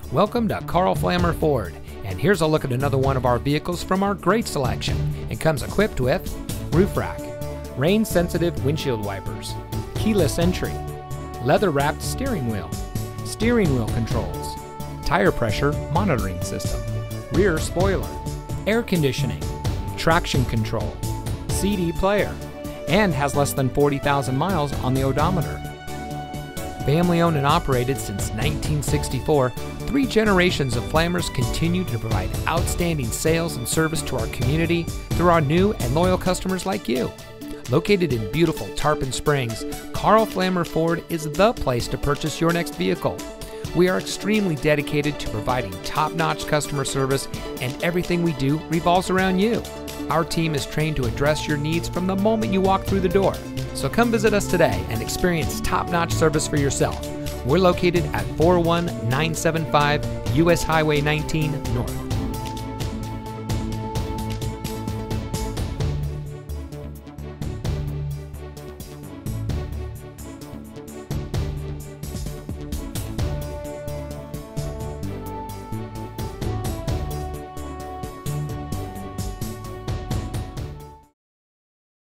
Welcome to Carl Flammer Ford, and here's a look at another one of our vehicles from our great selection. It comes equipped with roof rack, rain-sensitive windshield wipers, keyless entry, leather-wrapped steering wheel controls, tire pressure monitoring system, rear spoiler, air conditioning, traction control, CD player, and has less than 40,000 miles on the odometer. Family owned and operated since 1964, 3 generations of Flammers continue to provide outstanding sales and service to our community through our new and loyal customers like you. Located in beautiful Tarpon Springs, Carl Flammer Ford is the place to purchase your next vehicle. We are extremely dedicated to providing top-notch customer service, and everything we do revolves around you. Our team is trained to address your needs from the moment you walk through the door. So come visit us today and experience top-notch service for yourself. We're located at 41975 US Highway 19 North.